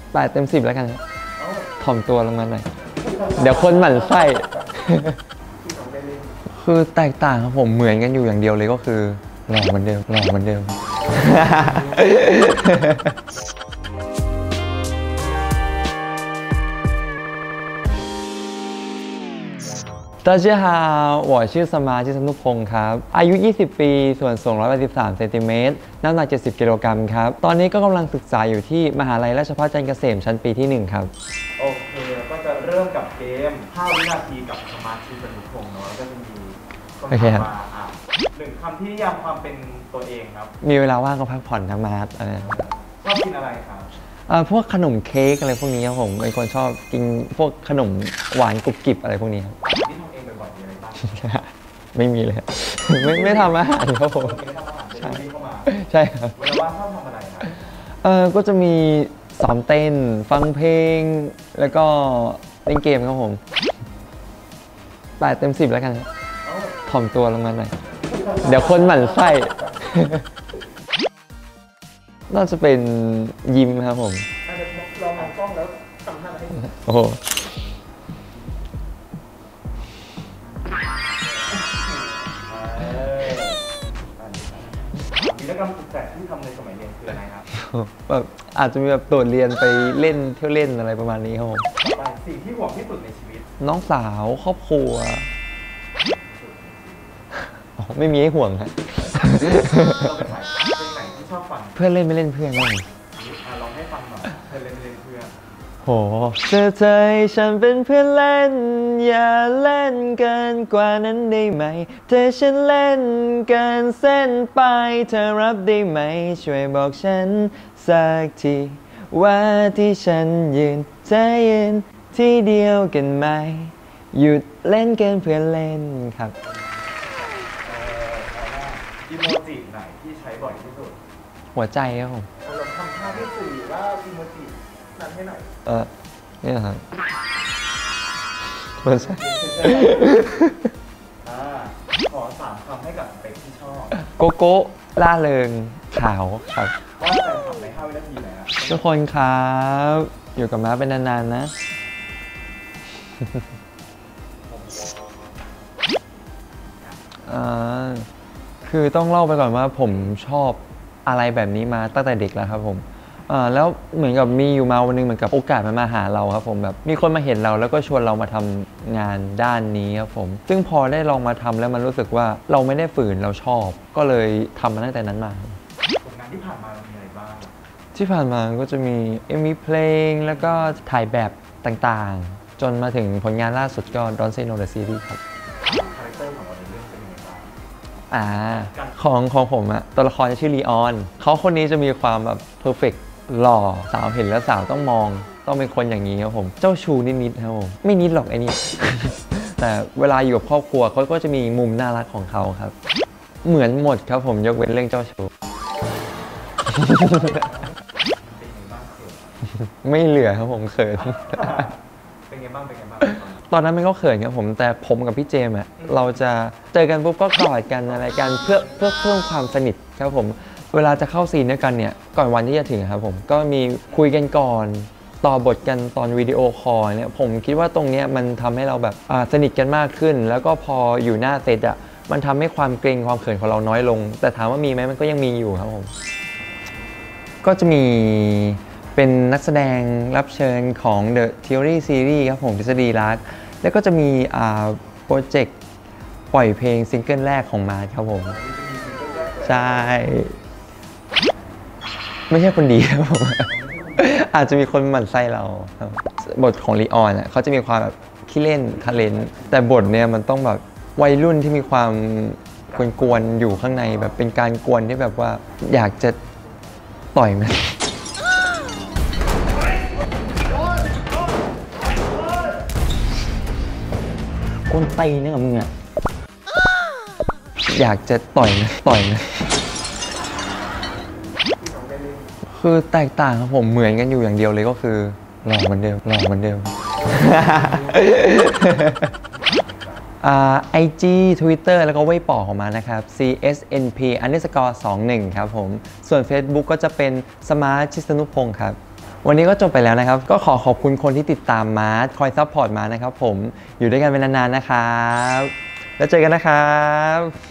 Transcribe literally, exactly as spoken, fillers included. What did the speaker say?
แปดเต็มสิบแล้วกันถ่อมตัวลงมาหน่อยเดี๋ยวคนหมั่นไส้คือแตกต่างครับผมเหมือนกันอยู่อย่างเดียวเลยก็คือหล่อเหมือนเดิมหล่อเหมือนเดิม大家好我ชื่อสมาชิสนุพงศ์ครับอายุยี่สิบปีส่วนสูงหนึ่งร้อยแปดสิบสามเซนติเมตรน้ำหนักเจ็ดสิบกิโลกรัมครับตอนนี้ก็กำลังศึกษาอยู่ที่มหาลัยราชภัฏจันทร์เกษมชั้นปีที่หนึ่งครับโอเคก็จะเริ่มกับเกมห้าวินาทีกับสมาชิสนุพงศ์เนาะก็จะมีคำถามมาอ่ะหนึ่งคำที่นิยามความเป็นตัวเองครับมีเวลาว่างก็พักผ่อนทำมาร์ทอะไรชอบกินอะไรครับพวกขนมเค้กอะไรพวกนี้ครับผมเป็นคนชอบกินพวกขนมหวานกรุบกริบอะไรพวกนี้ครับที่ทำเองบ่อยๆมีอะไรบ้างไม่มีเลยไม่ไม่ทำอาหารครับผมใช่เข้ามาใช่ครับเวลาว่างชอบทำอะไรครับเออก็จะมีซ้อมเต้นฟังเพลงแล้วก็เล่นเกมครับผมแปดเต็มสิบแล้วกันถ่อมตัวลงมาหน่อยเดี๋ยวคนหมั่นไส้น่าจะเป็นยิมครับผมลองมองกล้องแล้วทำท่าให้โอ้โหกิจกรรมสุดแปลกที่ทำในสมัยเรียนคืออะไรครับแบบอาจจะมีแบบโดดเรียนไปเล่นเที่ยวเล่นอะไรประมาณนี้ครับผมสิ่งที่ห่วงที่สุดในชีวิตน้องสาวครอบครัวไม่มีให้ห่วงครับเราเป็นสายเป็นไหนที่ชอบฟังเพื่อนเล่นไม่เล่นเพื่อนบ้างลองให้ฟังหน่อยเพื่อนเล่นเล่นเพื่อนโหเธอเธอฉันเป็นเพื่อนเล่นอย่าเล่นเกินกว่านั้นได้ไหมเธอฉันเล่นเกินเส้นไปเธอรับได้ไหมช่วยบอกฉันสักทีว่าที่ฉันยืนเธอยืนที่เดียวกันไหมหยุดเล่นเกินเพื่อนเล่นครับอีโมจิไหนที่ใช้บ่อยที่สุดหัวใจครับผมลองทำท่าที่สี่ว่าอีโมจินั้นให้หน่อยเออเนี่ยครับหัวใจขอสามคำให้กับเป็กที่ชอบโกโก้ล่าเริงขาวครับว่าแต่ทำในห้าวินาทีไหนครับทุกคนครับอยู่กับม้าเป็นนานๆนะอ่าคือต้องเล่าไปก่อนว่าผมชอบอะไรแบบนี้มาตั้งแต่เด็กแล้วครับผมอ่าแล้วเหมือนกับมีอยู่มาวันนึงเหมือนกับโอกาสมันมาหาเราครับผมแบบมีคนมาเห็นเราแล้วก็ชวนเรามาทำงานด้านนี้ครับผมซึ่งพอได้ลองมาทำแล้วมันรู้สึกว่าเราไม่ได้ฝืนเราชอบก็เลยทำมาตั้งแต่นั้นมาผลงานที่ผ่านมาเรามีอะไรบ้างที่ผ่านมาก็จะมี เอ็ม วี เพลงแล้วก็ถ่ายแบบต่างๆจนมาถึงผลงานล่าสุดก็ Don't Say No The Series ครับอ่าของของผมอะตัวละครจะชื่อลีออนเขาคนนี้จะมีความแบบเพอร์เฟกต์หล่อสาวเห็นแล้วสาวต้องมองต้องเป็นคนอย่างนี้ครับผมเจ้าชูนิดๆครับผมไม่นิดหรอกไอ้นี่ แต่เวลาอยู่กับครอบครัวเขาก็จะมีมุมน่ารักของเขาครับเหมือนหมดครับผมยกเว้นเรื่องเจ้าชูไม่เหลือครับผมเขินเป็นไงบ้างเป็นไงบ้างตอนนั้นมันก็เขินครับผมแต่ผมกับพี่เจมส์อะเราจะเจอกันปุ๊บก็กอดกันอะไรกันเพื่อเพื่อเพิ่มความสนิทครับผมเวลาจะเข้าซีนด้วยกันเนี่ยก่อนวันที่จะถึงครับผมก็มีคุยกันก่อนต่อบทกันตอนวิดีโอคอลเนี่ยผมคิดว่าตรงนี้มันทำให้เราแบบสนิทกันมากขึ้นแล้วก็พออยู่หน้าเซตอะมันทำให้ความเกรงความเขินของเราน้อยลงแต่ถามว่ามีไหมมันก็ยังมีอยู่ครับผมก็จะมีเป็นนักแสดงรับเชิญของ The Theory Series ครับผมทฤษฎีรักแล้วก็จะมีโปรเจกต์ปล่อยเพลงซิงเกิลแรกของมาร์ทครับผมใช่ไม่ใช่คนดีครับผมอาจจะมีคนหมั่นไส้เราบทของลีออนเขาจะมีความแบบขี้เล่นทะเลนแต่บทเนี่ยมันต้องแบบวัยรุ่นที่มีความกวนๆอยู่ข้างในแบบเป็นการกวนที่แบบว่าอยากจะต่อยมันคนตีเนี่ยกับมึงอ่ะอยากจะต่อยนะต่อยนะคือแตกต่างครับผมเหมือนกันอยู่อย่างเดียวเลยก็คือหล่อเหมือนเดิมหล่อเหมือนเดิมอ่า ไอ จี Twitter แล้วก็เว่ยป๋อของมานะครับ ซี เอส เอ็น พี อันเดอร์สกอร์ สองหนึ่งครับผมส่วน Facebook ก็จะเป็นสมาร์ทชิสนุพงศ์ครับวันนี้ก็จบไปแล้วนะครับก็ขอขอบคุณคนที่ติดตามมาร์ทคอยซัพพอร์ตมานะครับผมอยู่ด้วยกันเป็นนานๆนะครับแล้วเจอกันนะครับ